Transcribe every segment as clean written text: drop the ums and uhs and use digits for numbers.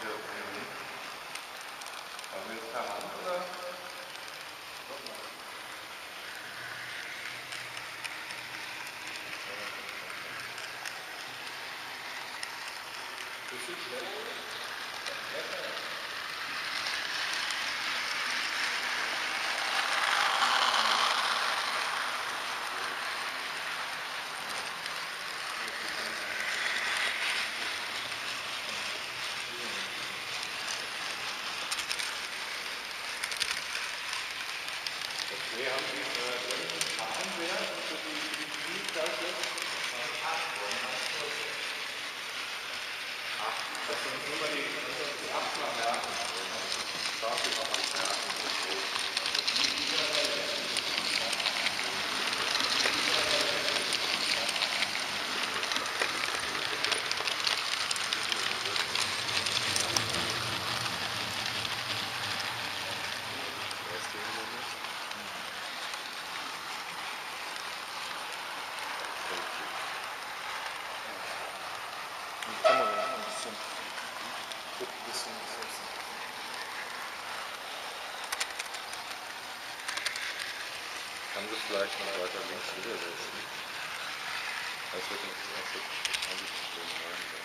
Wollen wir jetzt per Hand oder? Bisschen schneller, oder? Ja. Okay, haben Sie irgendeinen Zahlenwert für die Spielklasse? 8. Das sind nur mal die 8 mal merken. Darf ich auch nicht merken. Kann sie vielleicht noch weiter links rüber setzen? Das wird eigentlich schön sein.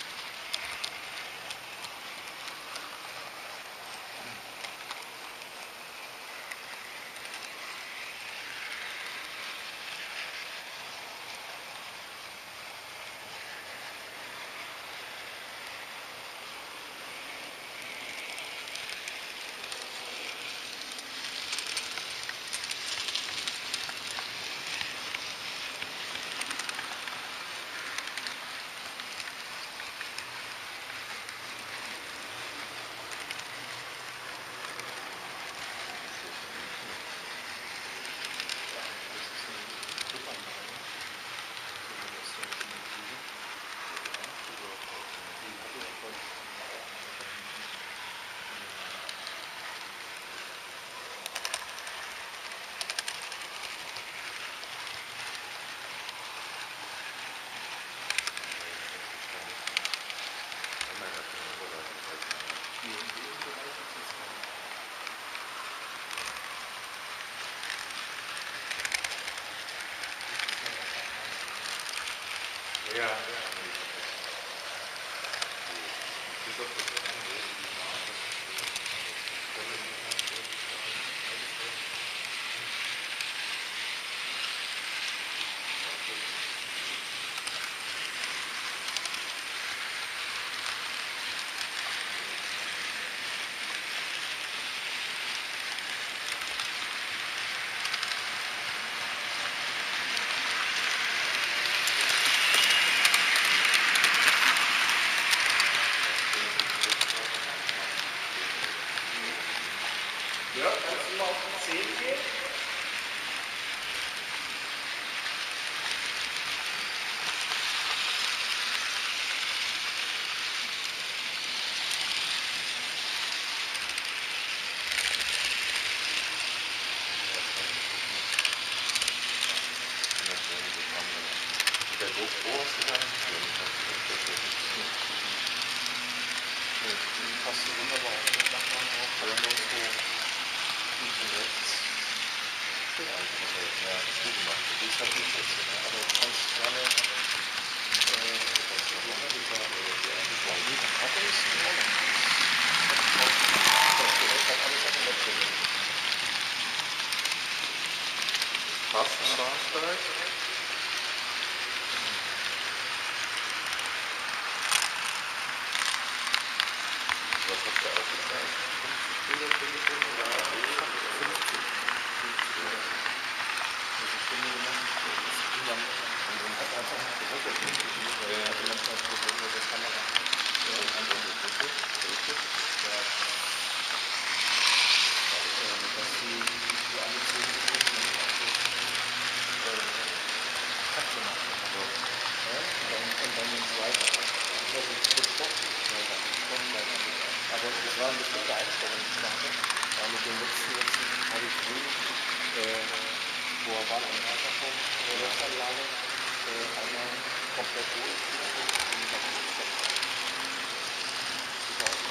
Ja, ja, kannst du mal auf die 10 gehen? Der GoPro hast du dann? Die passt du wunderbar auf den Dachmann auf, weil dann musst du links und rechts. Ja, das ist gut gemacht. Die ist halt nicht jetzt, aber du kannst gerne passt am Bahnsteig. Was hast du ausgezahlt? 50 Bilder für die Stunde? Ja, 50. Aber das war eine bestimmte Einstellungsfrage. Mit dem letzten habe ich wo war eine Wasserpumpenanlage einmal komplett durch und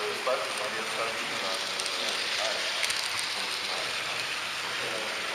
das weiß ich, weil die jetzt 2 Minuten lang.